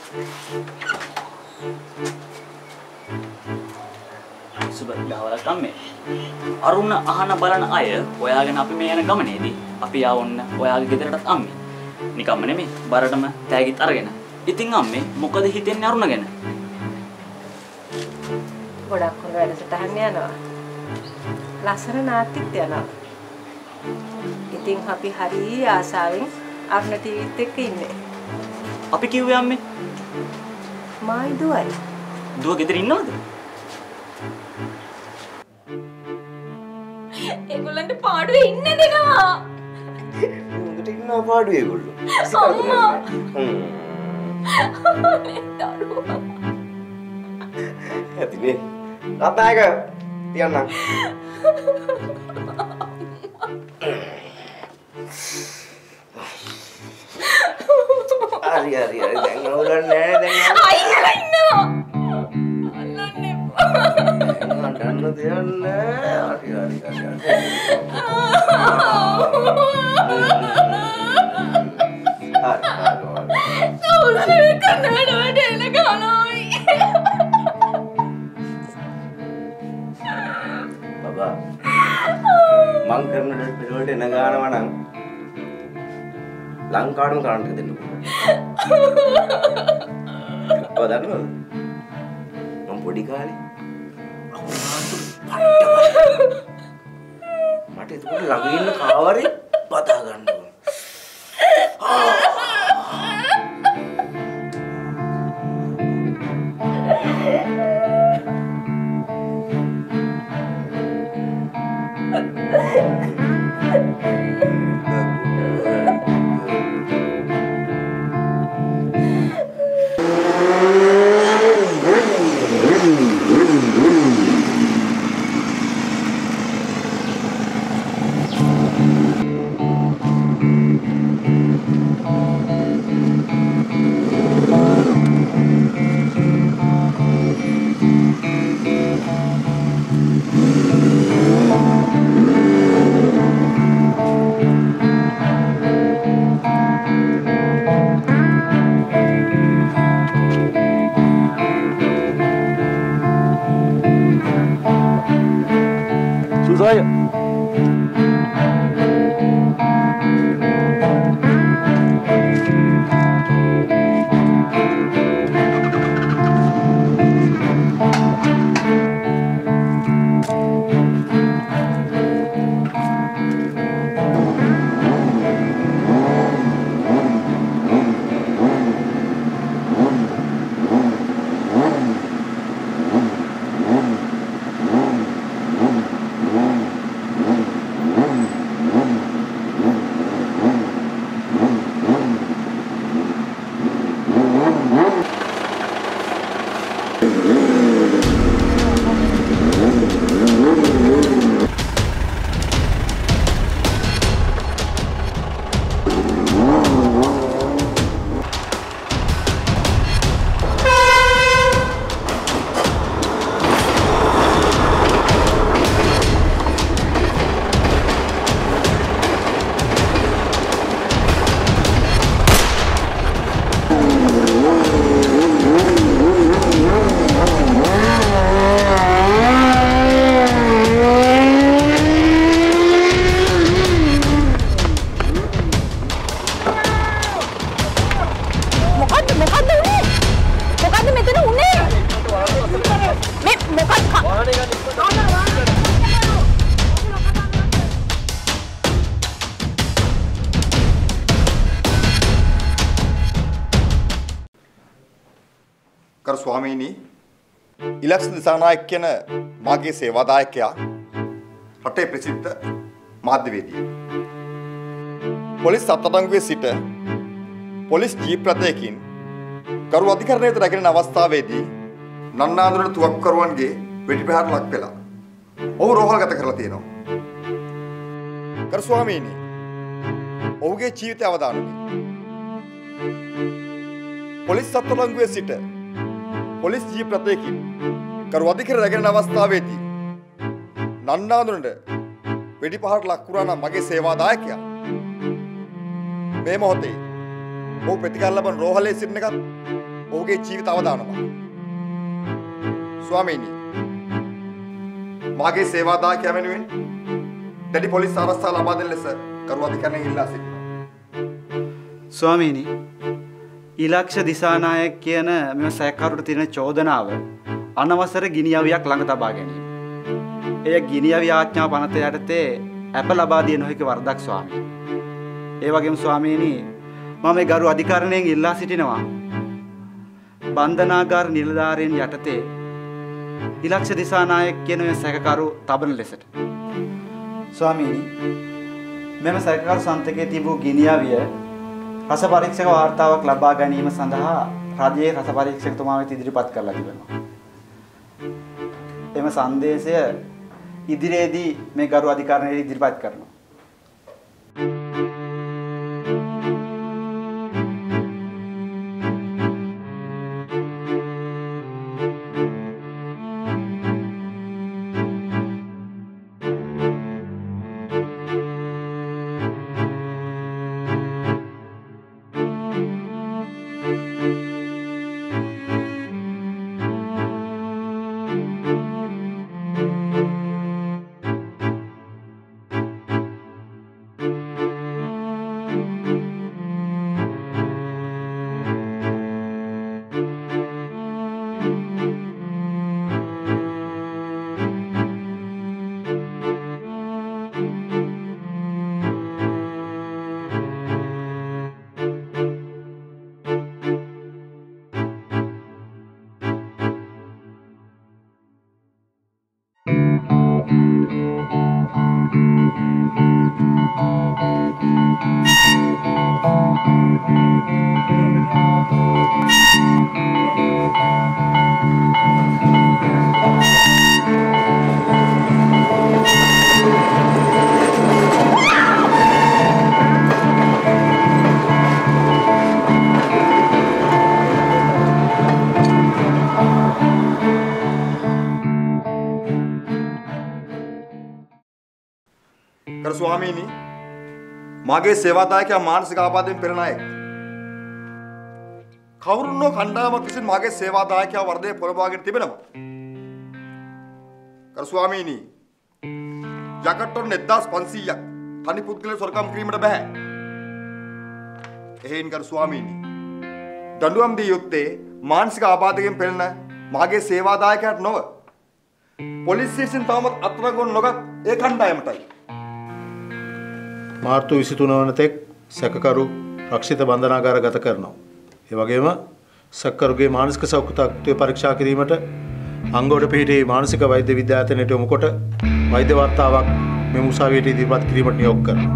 සුබ ගහවල කම්මේ. අරුණ අහන බලන අය ඔයාගෙන අපි මේ යන ගමනේදී අපි ආවොන්න ඔයාගේ ගෙදරටත් අම්මේ. නිකම්ම නෙමෙයි බරටම තෑගිත් අරගෙන. ඉතින් අම්මේ මොකද හිතෙන්නේ අරුණ ගැන? ගොඩක් හොඳ වැඩසටහන් යනවා. ලස්සන නාට්‍යෙත් යනවා. ඉතින් අපි හරි ආසාවෙන් අරුණ ටීවීත් එක්ක ඉන්නේ. අපි කිව්වේ අම්මේ. මායි දුවයි. දුව ගෙදර ඉන්නවද? ඒගොල්ලන්ට පාඩුවේ ඉන්න දෙනවා. හොඳට ඉන්නවා පාඩුවේ ඒගොල්ලෝ. අම්මා. ඇතිනේ. තාත්තායක තියන්න. හරි දැන් නෝලන්නේ නැහැ දැන්. අයියලා ඉන්නවා. අල්ලන්නේ. මම දන්න දෙයක් නැහැ. හරි. නෝලනේ කන්නඩ වැඩ ගනෝයි. බබා මං කරන පිළිවෙලට එන ගානවා නම් ලංකාවටම කරන්ට් එක දෙන්න පුළුවන්. ඔය දන්නවද? මම පොඩි කාලේ මට ඒක ළඟ ඉන්න කාවරේ පතා ගන්න ඕන. Susah. කරු ස්වාමීනි ඉලක්ෂ දිසානායක කියන මාගේ සේවාදායකයා රටේ ප්‍රසිද්ධ මාධ්‍යවේදියෙක්. පොලිස් අත්අඩංගුවේ සිට පොලිස් ජීප් රථයකින් කරු අධිකරණයට රැගෙන අවස්ථාවේදී නන්නාඳුරට තුවක්කරුවන්ගේ වෙඩිපහර ලක් වෙලා ඔහු රෝහල්ගත කරලා තියෙනවා. කරු ස්වාමීනි ඔහුගේ ජීවිතය අවදානමි. පොලිස් අත්අඩංගුවේ සිට පොලිස් ජීප් රථයකින් කරු අධිකරණ රැගෙන අවස්ථාවේදී නන්නාඳුරට වෙඩිපහර ලක් වුණා මගේ සේවාදායකයා මේ මොහොතේ ඔහු ප්‍රතිකාර ලබන රෝහලේ සිටින එකත් ඔහුගේ ජීවිත අවදානමක්. ස්වාමීනි, මාගේ සේවාදායකයා වෙනුවෙන් දැඩි පොලිස් ආරක්ෂාව ලබා දෙන ලෙස කරු අධිකරණයෙන් ඉල්ලා සිටිනවා. ස්වාමීනි, ඉලක්ෂ දිසානායක කියන මෙම සැකකරුට තියෙන චෝදනාව අනවසර ගිනි අවියක් ළඟ තබා ගැනීම. එය ගිනි අවි ආඥා පනත යටතේ අප ලබා දිය නොහැකි වරදක් ස්වාමීනි. ඒ වගේම ස්වාමීනි, මම මේ ගරු අධිකරණයෙන් ඉල්ලා සිටිනවා බන්ධනාගාර නිලධාරීන් යටතේ ඉලක්ෂ දිසානායක කියන මේ සැකකරු තබන ලෙසට. ස්වාමීනි, මෙම සැකකරු සන්තකයේ තිබූ ගිනි අවිය රස පරීක්ෂක වාර්තාවක් ලබා ගැනීම සඳහා රජයේ රස පරීක්ෂකතුමා වෙත ඉදිරිපත් කරලා තිබෙනවා. එම සංදේශය ඉදිරියේදී මේ ගරු අධිකරණයට ඉදිරිපත් කරනවා. ස්වාමීනි, මාගේ සේවාදායකයා මානසික ආබාධයෙන් පෙළෙන අයෙක්. කවුරුන්නෝ කණ්ඩායමක් විසින් මාගේ සේවාදායකයා වර්ධනය පොළඹවාගෙන තිබෙනවා. කරු ස්වාමීනි, යකට්ටොන් 1500ක් තනි පුද්ගලයන් සොරකම් කිරීමට බෑ. එහෙයින් කරු ස්වාමීනි, දඬුවම් දී යුත්තේ මානසික ආබාධයෙන් පෙළෙන මාගේ සේවාදායකයාට නොව පොලිසිය විසින් තවමත් අත්අඩංගුවට නොගත් ඒ කණ්ඩායමටයි. මාර්තු 23 වන තෙක් සැකකරු රක්ෂිත බන්ධනාගාර ගත කරනවා. ඒ වගේම සැකකරුගේ මානසික සෞඛ්‍ය තත්ත්වය පරීක්ෂා කිරීමට අංගොඩ පිහිටි මානසික වෛද්‍ය විද්‍යාලයට යොමු කොට වෛද්‍ය වාර්තාවක් මෙම උසාවියට ඉදිරිපත් කිරීමට නියෝග කරනවා.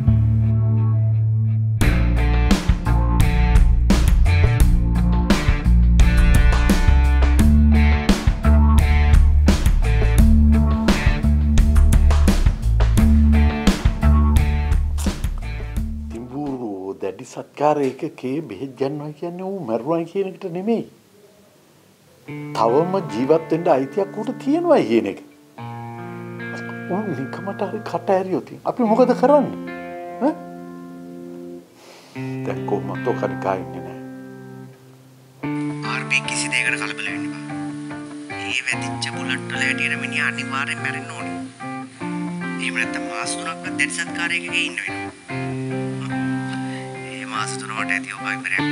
සත්කාර එකකේ බෙහෙත් ගන්නවා කියන්නේ ඌ මරුවා කියන එකට නෙමෙයි. තවම ජීවත් වෙන්න අයිතියක් ඌට තියෙනවා කියන එක. ඌ නිකමට හරි කට ඇරියොත් අපි මොකද කරන්නේ? ඈ? දැන් කොහොමද ඔකරි ගාන්නේ නැහැ. ආර්පී කිසි දෙයකට කලබල වෙන්න බෑ. මේ වැදිච්ච බුලට් වල හැටියට මිනිහා අනිවාර්යෙන් මැරෙන්න ඕනේ. එහෙම නැත්නම් මාස 3ක්වත් දැඩි සත්කාරයකගේ ඉන්න වෙනවා. මාස 3කට ඇති ඔබ ඉවරයක්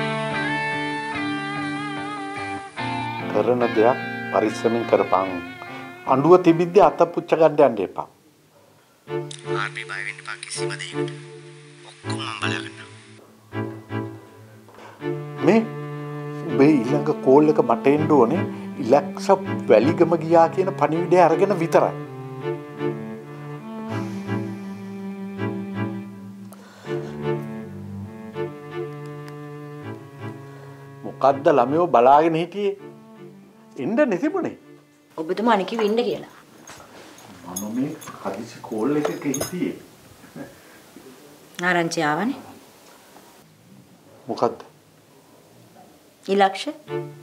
කරන දෙයක් පරිස්සමින් කරපන්. අඬුව තිබිද්දී අත පුච්ච ගන්න යන්න එපා. ආර්පී බය වෙන්න එපා කිසිම දෙයකට. ඔක්කොම මම බලාගන්නවා. මේ ඊළඟ කෝල් එක මට එන්න ඕනේ ඉලක්ෂ වැලිගම ගියා කියන පණිවිඩය අරගෙන විතරයි. මොකද්ද ළමයෝ බලාගෙන හිටියේ? එන්න නැතිබුනේ. ඔබතුමා අනික වෙන්න කියලා. මම මේ හදිසි කෝල් එකක හිටියේ. ආරංචි ආවනේ. මොකද්ද? ඉලක්ෂ.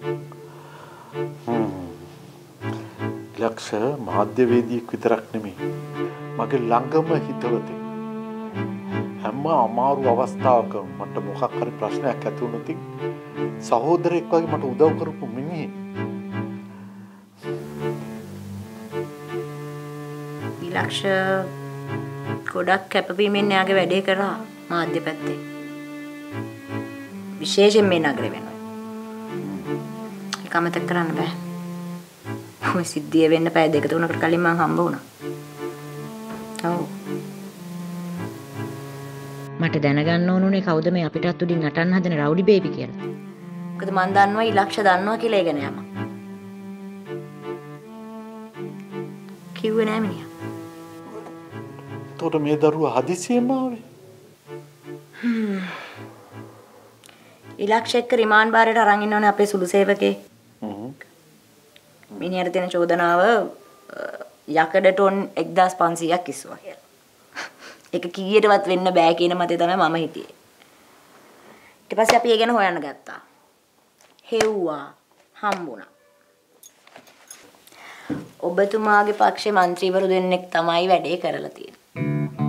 ඉලක්ෂ මාධ්‍යවේදියෙක් විතරක් නෙමෙයි. මගේ ළඟම හිතවතෙක්. හැම අමාරු අවස්ථාවක මට මොකක් හරි ප්‍රශ්නයක් ඇති වුණොත් සහෝදරයෙක් වගේ මට උදව් කරපු මිනිහෙක්. ඉලක්ෂ ගොඩක් කැපවීමෙන් යාගේ වැඩේ කරා මාධ්‍ය පැත්තේ. විශේෂයෙන් මේ නගරේ වෙනවා. ඒක අමතක කරන්න බෑ. ඔය සිද්ධිය වෙන්න පැය දෙක තුනකට කලින් මං හම්බ වුණා. ඔව්. මට දැනගන්න ඕනුනේ කවුද මේ අපිටත් උඩින් නටන්න හදන රවුඩි බේබි කියලා. මොකද මං දන්නවා ඉලක්ෂ දන්නවා කියලා ඒ ගැන යම. කිව්වේ නෑ මිනිහා. එතකොට මේ දරුවා හදිසියෙම ආවේ. ඉලක්ෂ එක්ක රිමාන්ඩ් බාරයට අරන් ඉන්නවනේ අපේ සුළු සේවකේ. මිනිහට තියෙන චෝදනාව යකඩ ටොන් 1500ක් කිස්සුවා කියලා. ඒක කීයටවත් වෙන්න බෑ කියන මතේ තමයි මම හිටියේ. ඊට පස්සේ අපි ඒ ගැන හොයන්න ගත්තා. හෙව්වා හම්බුණා. ඔබතුමාගේ පක්ෂේ മന്ത്രിවරු දෙන්නෙක් තමයි වැඩේ කරලා තියෙන්නේ.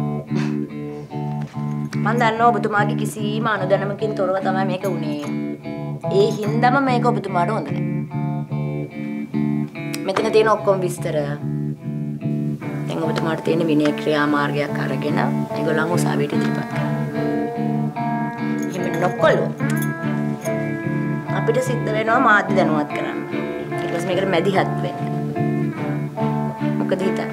මම දන්නවා ඔබතුමාගේ කිසිම අනුදැනුමකින් තොරව තමයි මේක වුනේ. ඒ හින්දාම මේක ඔබතුමාට හොඳ නැහැ. මෙතන තියෙන ඔක්කොම විස්තර දැන් ඔබතුමාට තියෙන විනය ක්‍රියාමාර්ගයක් අරගෙන ඒගොල්ලන් උසාවියට ඉදිරිපත් කරනවා. එහෙම නොකළොත් අපිට සිද්ධ වෙනවා මාධ්‍ය දැනුවත් කරන්න. ඊට පස්සේ මේකට මැදිහත් වෙන්න. මොකද හිතන්නේ?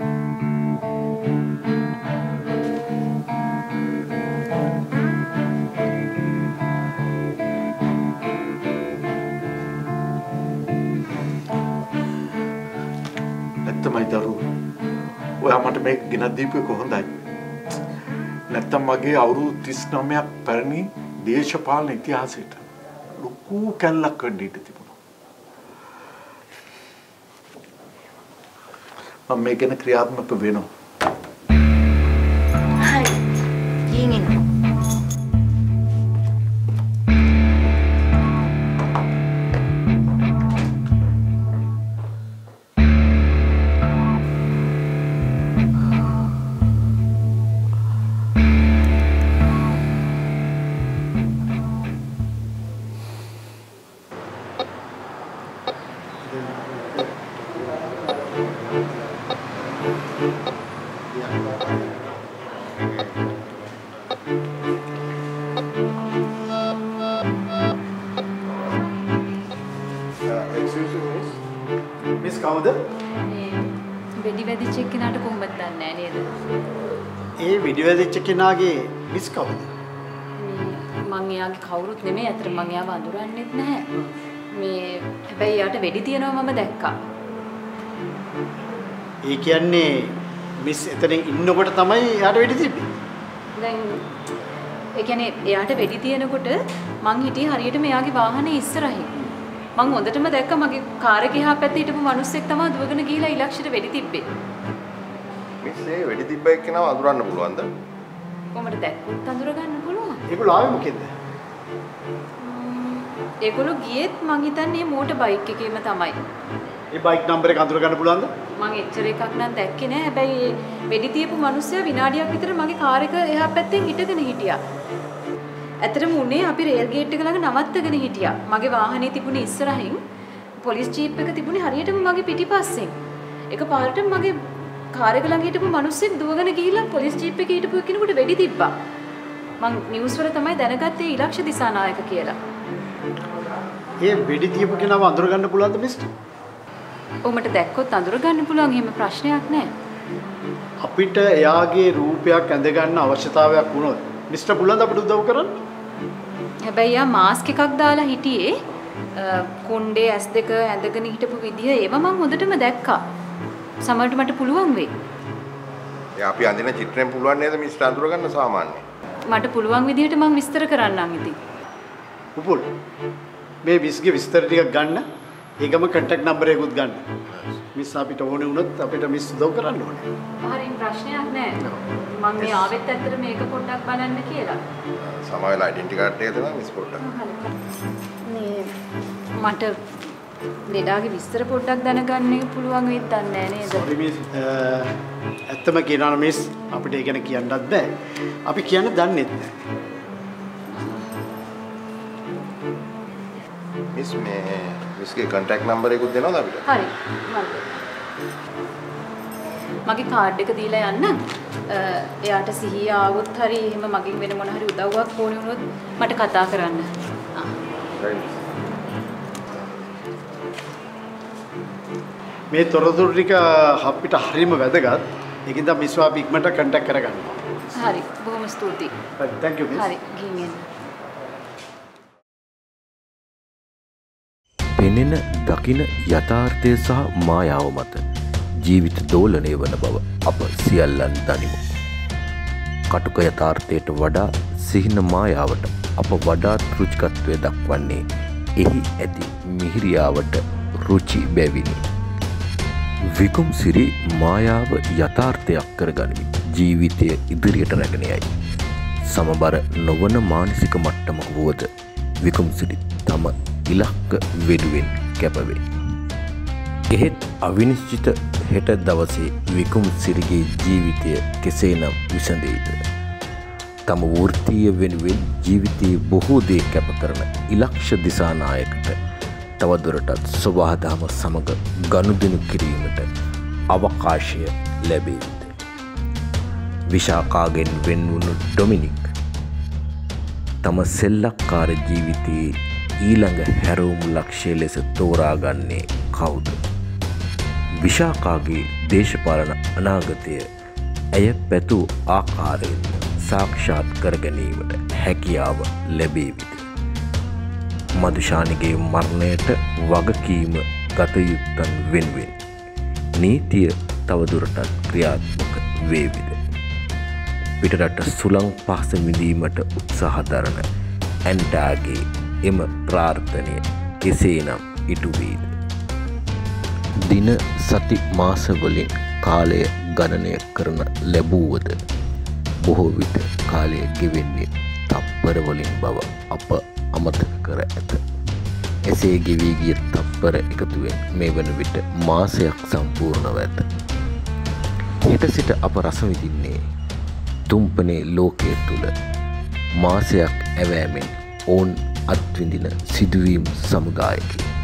නැත්තමයි දරුවෝ. ඔයා මට මේක ගෙනත් දීපු එක හොඳයි. නැත්තම් මගේ අවුරුදු 39ක් පැරණි දේශපාලන ඉතිහාසයට ලොකු කැල්ලක් වෙන්න ඉඩ තිබුණා. මම මේක ගැන ක්‍රියාත්මක වෙනවා. හරි. ඊගෙන මිස් කවුද? වෙඩි වැදිච්ච එක්කෙනාට කොහොමද දන්නේ නේද? ඒ වීඩියෝ වැදිච්ච කෙනාගේ මිස් කවුද? මං එයාගේ කවුරුත් නෙමෙයි. අතට මං එයාව අඳුරන්නෙත් නැහැ. හැබැයි එයාට වෙඩි තියනවා මම දැක්කා. ඒ කියන්නේ මිස් එතනින් ඉන්නකොට තමයි එයාට වෙඩි තිබ්බේ. දැන් ඒ කියන්නේ එයාට වෙඩි තියනකොට මං හිටියේ හරියටම එයාගේ වාහනේ ඉස්සරහින්. මං හොඳටම දැක්කා මගේ කාර් එකේ එහා පැත්තේ හිටපු මිනිස්සෙක් තමයි දුවගෙන ගිහිලා ඉලක්ෂයට වෙඩි තිබ්බේ. මිස්සේ වෙඩි තිබ්බ එක්කනව අඳුරන්න පුළුවන්ද? කොහමද දැක්කොත් අඳුර ගන්න පුළුවන්? ඒගොල්ලෝ ආවේ මොකෙන්ද? ඒගොල්ලෝ ගියෙත් මං හිතන්නේ මෝටර් බයික් එකේම තමයි. ඒ බයික් නම්බර් එක අඳුර ගන්න පුළුවන්ද? මං එච්චර එකක් නම් දැක්කේ නෑ. හැබැයි වෙඩි තියපු මිනිස්සයා විනාඩියක් විතර මගේ කාර් එක එහා පැත්තෙන් හිටගෙන හිටියා. ඇත්තටම උනේ අපි රේල් ගේට් එක ළඟ නවත්තගෙන හිටියා. මගේ වාහනේ තිබුණේ ඉස්සරහින්. පොලිස් ජීප් එක තිබුණේ හරියටම මගේ පිටිපස්සෙන්. එකපාරටම මගේ කාර් එක ළඟ හිටපු මිනිස්සෙක් දුවගෙන ගිහිල්ලා පොලිස් ජීප් එකේ හිටපු කෙනෙකුට වෙඩි තිබ්බා. මං නිවුස් වල තමයි දැනගත්තේ ඉලක්ෂ දිසානායක කියලා. ඒ වෙඩි තියපු කෙනාව අඳුර ගන්න පුළුවන්ද මිස්ටර්? ඔබට දැක්කොත් අඳුර ගන්න පුළුවන්. එහෙම ප්‍රශ්නයක් නෑ. අපිට එයාගේ රූපයක් ඇඳ ගන්න අවශ්‍යතාවයක් වුණොත් මිස්ටර් පුළුවන්ද අපිට උදව් කරන්න? හැබැයි යා මාස්ක් එකක් දාලා හිටියේ. කොණ්ඩේ S2 ඇඳගෙන හිටපු විදිය ඒව මම හොඳටම දැක්කා. සමහරට මට පුළුවන් වෙයි. අපි අඳින චිත්‍රයෙන් පුළුවන් නේද මිස්ටර් අඳුර ගන්න සාමාන්‍යයෙන්? මට පුළුවන් විදිහට මම විස්තර කරන්නම් ඉතින්. උපුල් මේ විස්ගේ විස්තර ටිකක් ගන්න. ඒකම කන්ටැක්ට් නම්බර් එකකුත් ගන්න. මිස් අපිට ඕනේ වුණොත් අපිට මිස් උදව් කරන්න ඕනේ. හරිම ප්‍රශ්නයක් නෑ. මම මේ ආවෙත් ඇත්තට මේක පොඩ්ඩක් බලන්න කියලා. සමාවෙලා ඩෙන්ටි කාඩ් එක දෙනවා මිස් පොඩ්ඩක්. මට ලෙඩාගේ විස්තර පොඩ්ඩක් දැනගන්න එක පුළුවන් වෙයිද දන්නේ නැහැ නේද? Sorry miss. ඇත්තම කියනවා නම් මිස් අපිට ඒ ගැන කියන්නත් බෑ. අපි කියන්න දන්නෙත් නෑ. මිස් මේ මිස්ගේ contact number එකකුත් දෙනවද අපිට? හරි. මගේ කාඩ් එක දීලා යන්න. එයාට සිහිය ආවොත් හරි එහෙම මගෙන් වෙන මොන හරි උදව්වක් ඕනේ වුණොත් මට කතා කරන්න. මේ තොරතුරු ටික අපිට හරියම වැදගත්. ඒකින්ද මිස්ව අපි ඉක්මනට කන්ටැක්ට් කරගන්නවා. හරි. බොහොම ස්තුතියි. හරි. thank you miss. හරි. ගිහින් එන්න. පෙනෙන දකින යථාර්ථය සහ මායාව මත ජීවිත දෝලණය වන බව අප සියල්ලන් දනිමු. කටුක යථාර්ථයට වඩා සිහින මායාවට අප වඩාත් රුචිකත්වය දක්වන්නේ එහි ඇති මිහිරියාවට රුචි බැවිනි. විකුම්සිරි මායාව යථාර්ථයක් කරගනිමින් ජීවිතය ඉදිරියට රැගෙන යයි. සමබර නොවන මානසික මට්ටමක වුවද විකුම්සිරි තම ඉලක්ක වෙනුවෙන් කැපවේ. එහෙත් අවිනිශ්චිත හෙට දවසේ විකුම්සිරිගේ ජීවිතය කෙසේනම් විසඳෙයිද? තම වෘත්තීය වෙනුවෙන් ජීවිතයේ බොහෝ දේ කැප කරන ඉලක්ෂ දිසානායකට තවදුරටත් සබහාදම සමග ගනුදෙනු කිරීමට අවකාශය ලැබේවිද? විශාකාගෙන් වෙන්වුණු ඩොමිනික් තම සෙල්ලක්කාර ජීවිතයේ ඊළඟ හැරවුම් ලක්ෂ්‍ය ලෙස තෝරාගන්නේ කවුද? විශාකාගේ දේශපාලන අනාගතය ඇය පැතු ආකාරයෙන් සාක්ෂාත් කර ගැනීමට හැකියාව ලැබේවිද? මදුෂානිගේ මරණයට වගකීම ගත යුත්තන් වෙනුවෙන් නීතිය තවදුරටත් ක්‍රියාත්මක වේවිද? පිටරට සුළං පහස විඳීමට උත්සාහ දරන ඇන්ටාගේ එම ප්‍රාර්ථනය කෙසේනම් ඉටු වේද? දින සති මාසවලින් කාලය ගණනය කරන ලැබුවද බොහෝ විට කාලය ගෙවෙන්නේ තප්පර වලින් බව අප අමතක කර ඇත. එසේ ගෙවී ගිය තප්පර එකතුවෙන් මේ වන විට මාසයක් සම්පූර්ණව ඇත. හෙට සිට අප රස විඳින්නේ තුම්පනේ ලෝකයේ තුල මාසයක් ඇවෑමෙන් ඔවුන් අත්විඳින සිදුවීම් සමුදායකි.